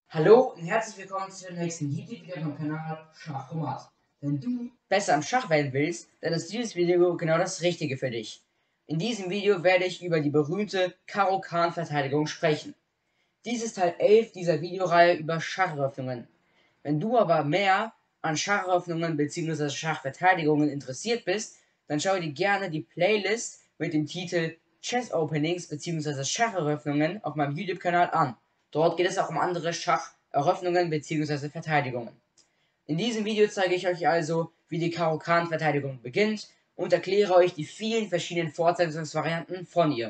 Hallo und herzlich willkommen zu dem nächsten YouTube-Video vom Kanal Schachromat. Wenn du besser am Schach werden willst, dann ist dieses Video genau das Richtige für dich. In diesem Video werde ich über die berühmte Karo-Kann-Verteidigung sprechen. Dies ist Teil 11 dieser Videoreihe über Schacheröffnungen. Wenn du aber mehr an Schacheröffnungen bzw. Schachverteidigungen interessiert bist, dann schau dir gerne die Playlist mit dem Titel Chess Openings bzw. Schacheröffnungen auf meinem YouTube-Kanal an. Dort geht es auch um andere Schacheröffnungen bzw. Verteidigungen. In diesem Video zeige ich euch also, wie die Karo-Kann-Verteidigung beginnt und erkläre euch die vielen verschiedenen Fortsetzungsvarianten von ihr.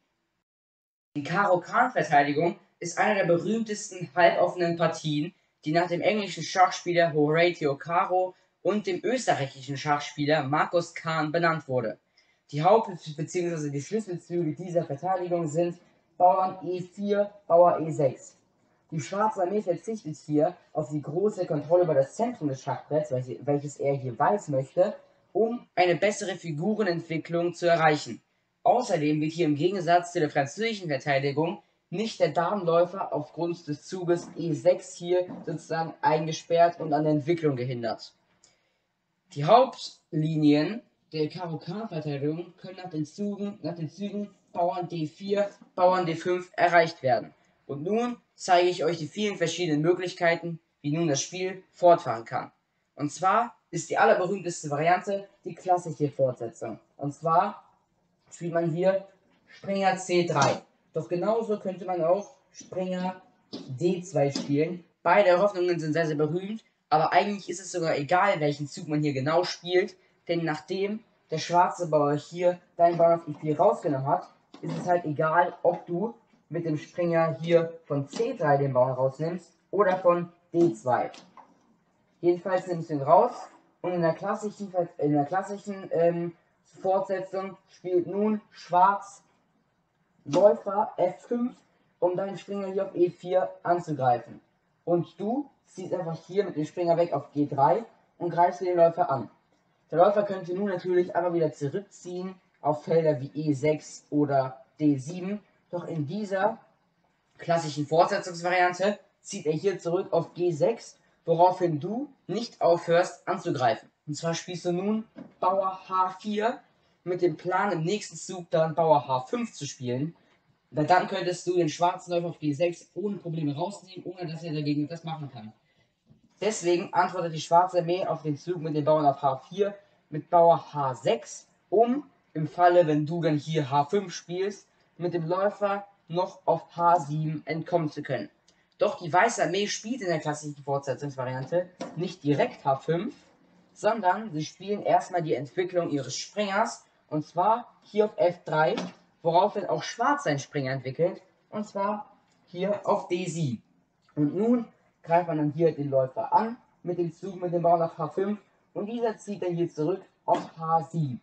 Die Karo-Kann-Verteidigung ist eine der berühmtesten halboffenen Partien, die nach dem englischen Schachspieler Horatio Caro und dem österreichischen Schachspieler Markus Kann benannt wurde. Die Haupt- bzw. die Schlüsselzüge dieser Verteidigung sind Bauern E4, Bauer E6. Die Schwarze Armee verzichtet hier auf die große Kontrolle über das Zentrum des Schachbretts, welches er hier weiß möchte, um eine bessere Figurenentwicklung zu erreichen. Außerdem wird hier im Gegensatz zu der französischen Verteidigung nicht der Damenläufer aufgrund des Zuges E6 hier sozusagen eingesperrt und an der Entwicklung gehindert. Die Hauptlinien der Karo-Kann-Verteidigung können nach den Zügen Bauern D4, Bauern D5 erreicht werden. Und nun zeige ich euch die vielen verschiedenen Möglichkeiten, wie nun das Spiel fortfahren kann. Und zwar ist die allerberühmteste Variante die klassische Fortsetzung. Und zwar spielt man hier Springer C3. Doch genauso könnte man auch Springer D2 spielen. Beide Eröffnungen sind sehr, sehr berühmt, aber eigentlich ist es sogar egal, welchen Zug man hier genau spielt, denn nachdem der schwarze Bauer hier deinen Bauern auf E4 rausgenommen hat, ist es halt egal, ob du mit dem Springer hier von C3 den Bauern rausnimmst oder von D2. Jedenfalls nimmst du ihn raus und in der klassischen Fortsetzung spielt nun Schwarz Läufer F5, um deinen Springer hier auf E4 anzugreifen. Und du ziehst einfach hier mit dem Springer weg auf G3 und greifst den Läufer an. Der Läufer könnte nun natürlich aber wieder zurückziehen auf Felder wie E6 oder D7, doch in dieser klassischen Fortsetzungsvariante zieht er hier zurück auf G6, woraufhin du nicht aufhörst anzugreifen. Und zwar spielst du nun Bauer H4 mit dem Plan, im nächsten Zug dann Bauer H5 zu spielen. Dann könntest du den schwarzen Läufer auf G6 ohne Probleme rausnehmen, ohne dass er dagegen etwas machen kann. Deswegen antwortet die schwarze Armee auf den Zug mit den Bauern auf H4 mit Bauer H6, um im Falle, wenn du dann hier H5 spielst, mit dem Läufer noch auf H7 entkommen zu können. Doch die weiße Armee spielt in der klassischen Fortsetzungsvariante nicht direkt H5, sondern sie spielen erstmal die Entwicklung ihres Springers, und zwar hier auf F3, woraufhin auch Schwarz seinen Springer entwickelt, und zwar hier auf D7. Und nun greift man dann hier den Läufer an mit dem Zug mit dem Bauern auf H5 und dieser zieht dann hier zurück auf H7.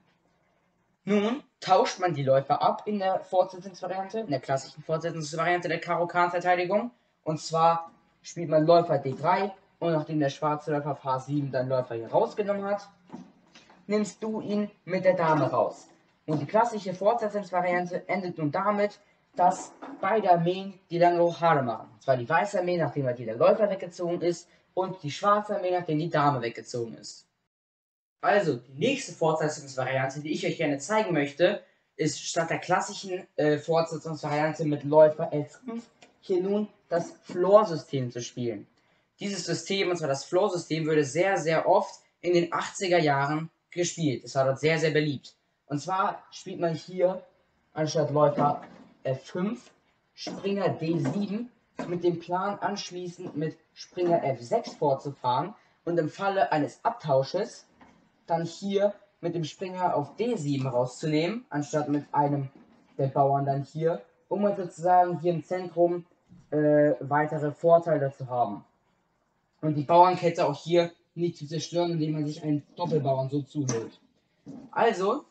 Nun tauscht man die Läufer ab in der Fortsetzungsvariante, in der klassischen Fortsetzungsvariante der Karo-Kann-Verteidigung. Und zwar spielt man Läufer D3 und nachdem der schwarze Läufer auf H7 dann Läufer hier rausgenommen hat, nimmst du ihn mit der Dame raus. Und die klassische Fortsetzungsvariante endet nun damit, dass beide Armeen die lange Rochade machen. Und zwar die weiße Armee, nachdem halt der Läufer weggezogen ist, und die schwarze Armee, nachdem die Dame weggezogen ist. Also, die nächste Fortsetzungsvariante, die ich euch gerne zeigen möchte, ist statt der klassischen Fortsetzungsvariante mit Läufer L5 hier nun das Floor-System zu spielen. Dieses System, und zwar das Floor-System, wurde sehr, sehr oft in den 80er Jahren gespielt. Es war dort sehr, sehr beliebt. Und zwar spielt man hier anstatt Läufer F5 Springer D7 mit dem Plan anschließend mit Springer F6 fortzufahren und im Falle eines Abtausches dann hier mit dem Springer auf D7 rauszunehmen, anstatt mit einem der Bauern dann hier, um halt sozusagen hier im Zentrum weitere Vorteile zu haben. Und die Bauernkette auch hier nicht zu zerstören, indem man sich einen Doppelbauern so zuhält. Also,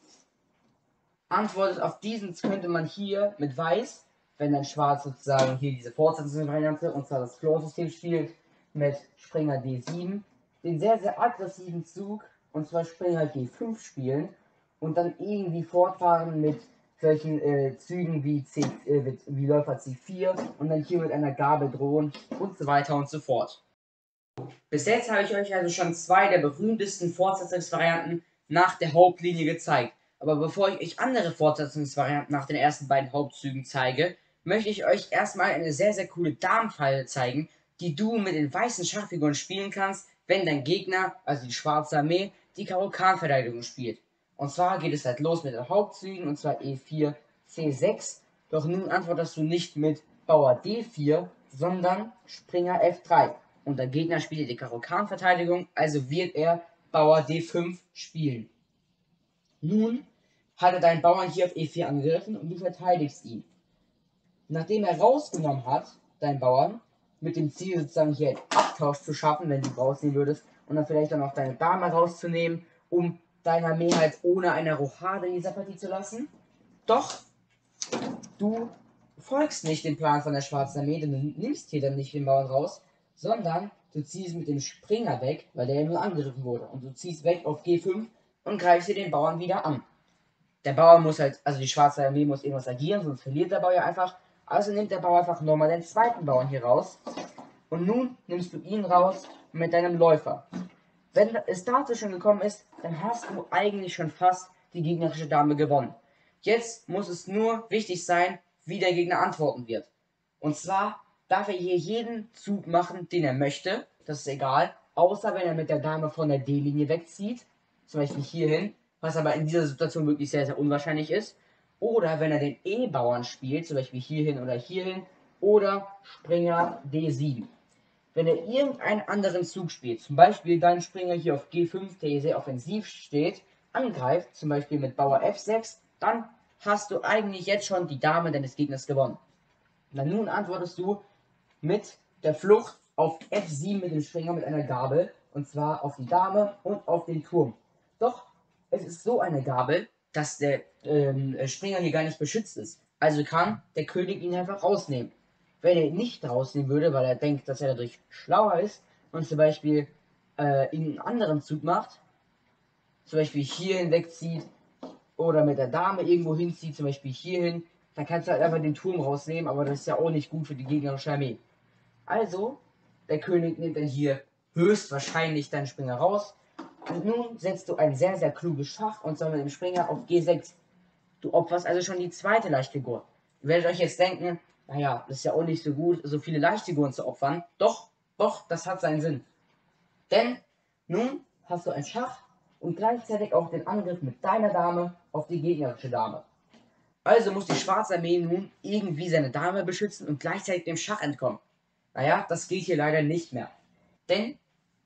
antwortet auf diesen könnte man hier mit Weiß, wenn dann Schwarz sozusagen hier diese Fortsetzungsvariante, und zwar das Floor-System spielt, mit Springer D7, den sehr, sehr aggressiven Zug, und zwar Springer G5 spielen und dann irgendwie fortfahren mit solchen Zügen wie, wie Läufer C4 und dann hier mit einer Gabel drohen und so weiter und so fort. Bis jetzt habe ich euch also schon zwei der berühmtesten Fortsetzungsvarianten nach der Hauptlinie gezeigt. Aber bevor ich euch andere Fortsetzungsvarianten nach den ersten beiden Hauptzügen zeige, möchte ich euch erstmal eine sehr, sehr coole Damenfalle zeigen, die du mit den weißen Schachfiguren spielen kannst, wenn dein Gegner, also die schwarze Armee, die Karo-Kan-Verteidigung spielt. Und zwar geht es halt los mit den Hauptzügen, und zwar E4, C6. Doch nun antwortest du nicht mit Bauer D4, sondern Springer F3. Und der Gegner spielt die Karo-Kan-Verteidigung, also wird er Bauer D5 spielen. Nun hat er deinen Bauern hier auf E4 angegriffen und du verteidigst ihn. Nachdem er rausgenommen hat, deinen Bauern, mit dem Ziel sozusagen hier einen Abtausch zu schaffen, wenn du rausnehmen würdest, und dann vielleicht dann auch deine Dame rauszunehmen, um deine Armee halt ohne eine Rochade in dieser Partie zu lassen. Doch du folgst nicht dem Plan von der schwarzen Armee, denn du nimmst hier dann nicht den Bauern raus, sondern du ziehst mit dem Springer weg, weil der ja nur angegriffen wurde. Und du ziehst weg auf G5 und greifst dir den Bauern wieder an. Der Bauer muss halt, also die schwarze Armee muss irgendwas agieren, sonst verliert der Bauer ja einfach. Also nimmt der Bauer einfach nochmal den zweiten Bauern hier raus. Und nun nimmst du ihn raus mit deinem Läufer. Wenn es dazu schon gekommen ist, dann hast du eigentlich schon fast die gegnerische Dame gewonnen. Jetzt muss es nur wichtig sein, wie der Gegner antworten wird. Und zwar darf er hier jeden Zug machen, den er möchte. Das ist egal. Außer wenn er mit der Dame von der D-Linie wegzieht. Zum Beispiel hierhin. Was aber in dieser Situation wirklich sehr, sehr unwahrscheinlich ist. Oder wenn er den E-Bauern spielt. Zum Beispiel hierhin oder hierhin. Oder Springer D7. Wenn er irgendeinen anderen Zug spielt, zum Beispiel dein Springer hier auf G5, der hier sehr offensiv steht, angreift, zum Beispiel mit Bauer F6, dann hast du eigentlich jetzt schon die Dame deines Gegners gewonnen. Und nun antwortest du mit der Flucht auf F7 mit dem Springer mit einer Gabel, und zwar auf die Dame und auf den Turm. Doch es ist so eine Gabel, dass der Springer hier gar nicht beschützt ist. Also kann der König ihn einfach rausnehmen. Wenn er ihn nicht rausnehmen würde, weil er denkt, dass er dadurch schlauer ist und zum Beispiel einen anderen Zug macht, zum Beispiel hierhin wegzieht oder mit der Dame irgendwo hinzieht, zum Beispiel hierhin, dann kannst du halt einfach den Turm rausnehmen, aber das ist ja auch nicht gut für die gegnerische Armee. Also, der König nimmt dann hier höchstwahrscheinlich deinen Springer raus. Und nun setzt du ein sehr, sehr kluges Schach, und zwar mit dem Springer auf G6. Du opferst also schon die zweite Leichtfigur. Ihr werdet euch jetzt denken, naja, das ist ja auch nicht so gut, so viele Leichtfiguren zu opfern. Doch, das hat seinen Sinn. Denn nun hast du ein Schach und gleichzeitig auch den Angriff mit deiner Dame auf die gegnerische Dame. Also muss die schwarze Armee nun irgendwie seine Dame beschützen und gleichzeitig dem Schach entkommen. Naja, das geht hier leider nicht mehr. Denn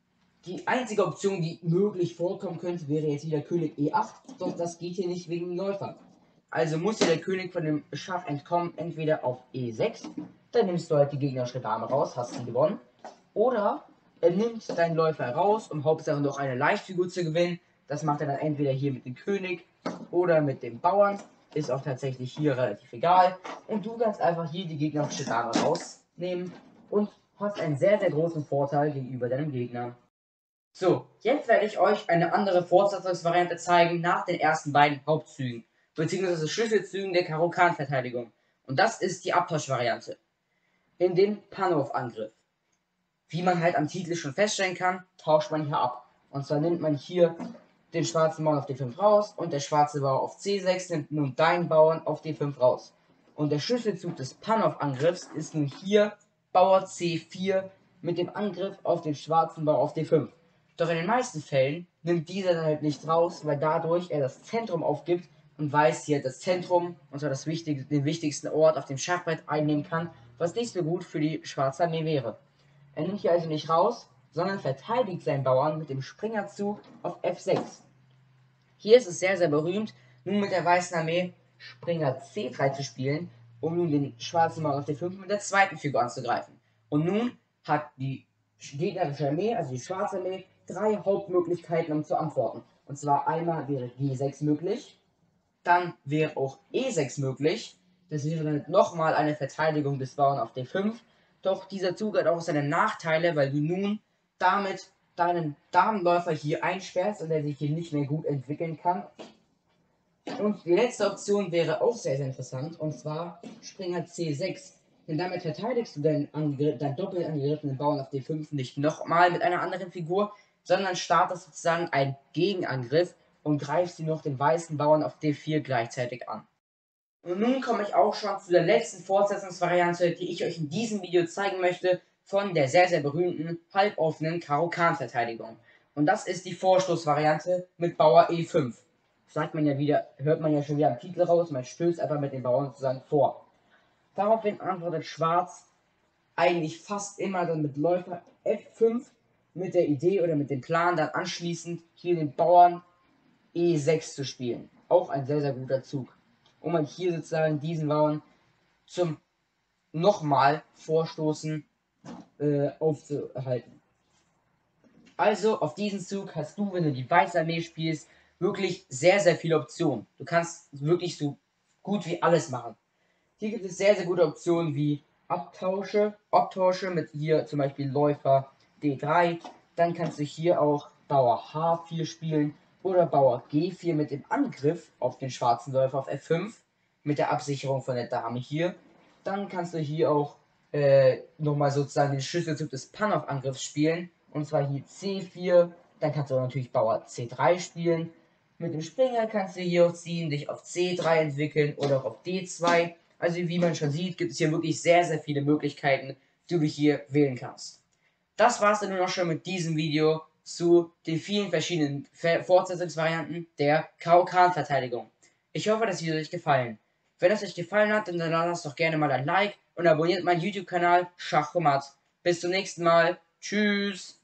die einzige Option, die möglich vorkommen könnte, wäre jetzt wieder König E8, doch das geht hier nicht wegen dem Läufer. Also muss hier der König von dem Schach entkommen, entweder auf E6, dann nimmst du halt die gegnerische Dame raus, hast sie gewonnen, oder er nimmt deinen Läufer raus, um Hauptsache noch eine Leichtfigur zu gewinnen. Das macht er dann entweder hier mit dem König oder mit dem Bauern, ist auch tatsächlich hier relativ egal. Und du kannst einfach hier die gegnerische Dame rausnehmen und hast einen sehr, sehr großen Vorteil gegenüber deinem Gegner. So, jetzt werde ich euch eine andere Fortsetzungsvariante zeigen nach den ersten beiden Hauptzügen, beziehungsweise Schlüsselzügen der Karo-Kan-Verteidigung. Und das ist die Abtauschvariante. In den Panov-Angriff. Wie man halt am Titel schon feststellen kann, tauscht man hier ab. Und zwar nimmt man hier den schwarzen Bauern auf D5 raus und der schwarze Bauer auf C6 nimmt nun deinen Bauern auf D5 raus. Und der Schlüsselzug des Panov-Angriffs ist nun hier Bauer C4 mit dem Angriff auf den schwarzen Bauer auf D5. Doch in den meisten Fällen nimmt dieser dann halt nicht raus, weil dadurch er das Zentrum aufgibt und weiß hier das Zentrum, und zwar den wichtigsten Ort auf dem Schachbrett einnehmen kann, was nicht so gut für die schwarze Armee wäre. Er nimmt hier also nicht raus, sondern verteidigt seinen Bauern mit dem Springerzug auf F6. Hier ist es sehr, sehr berühmt, nun mit der weißen Armee Springer C3 zu spielen, um nun den schwarzen Bauern auf D5 mit der zweiten Figur anzugreifen. Und nun hat die gegnerische Armee, also die schwarze Armee, drei Hauptmöglichkeiten, um zu antworten. Und zwar einmal wäre G6 möglich, dann wäre auch E6 möglich, das wäre dann nochmal eine Verteidigung des Bauern auf D5, doch dieser Zug hat auch seine Nachteile, weil du nun damit deinen Damenläufer hier einsperrst und er sich hier nicht mehr gut entwickeln kann. Und die letzte Option wäre auch sehr, sehr interessant, und zwar Springer C6. Denn damit verteidigst du deinen doppelt angegriffenen Bauern auf D5 nicht nochmal mit einer anderen Figur, sondern startest sozusagen einen Gegenangriff und greifst sie noch den weißen Bauern auf D4 gleichzeitig an. Und nun komme ich auch schon zu der letzten Fortsetzungsvariante, die ich euch in diesem Video zeigen möchte, von der sehr, sehr berühmten halboffenen Karo-Kan-Verteidigung. Und das ist die Vorstoßvariante mit Bauer E5. Sagt man ja wieder, hört man ja schon wieder am Titel raus, man stößt einfach mit den Bauern sozusagen vor. Daraufhin antwortet Schwarz eigentlich fast immer dann mit Läufer F5 mit der Idee oder mit dem Plan, dann anschließend hier den Bauern E6 zu spielen. Auch ein sehr, sehr guter Zug, um halt hier sozusagen diesen Bauern zum nochmal Vorstoßen aufzuhalten. Also auf diesen Zug hast du, wenn du die Weiße Armee spielst, wirklich sehr, sehr viele Optionen. Du kannst wirklich so gut wie alles machen. Hier gibt es sehr, sehr gute Optionen wie Abtausche mit hier zum Beispiel Läufer D3. Dann kannst du hier auch Bauer H4 spielen oder Bauer G4 mit dem Angriff auf den schwarzen Läufer auf F5 mit der Absicherung von der Dame hier. Dann kannst du hier auch nochmal sozusagen den Schlüsselzug des Panov-Angriffs spielen, und zwar hier C4. Dann kannst du natürlich Bauer C3 spielen. Mit dem Springer kannst du hier auch ziehen, dich auf C3 entwickeln oder auch auf D2. Also wie man schon sieht, gibt es hier wirklich sehr, sehr viele Möglichkeiten, die du hier wählen kannst. Das war es dann nur noch schon mit diesem Video zu den vielen verschiedenen Fortsetzungsvarianten der Karo-Kan-Verteidigung. Ich hoffe, das Video hat euch gefallen. Wenn es euch gefallen hat, dann lasst doch gerne mal ein Like und abonniert meinen YouTube-Kanal Schachromat. Bis zum nächsten Mal. Tschüss.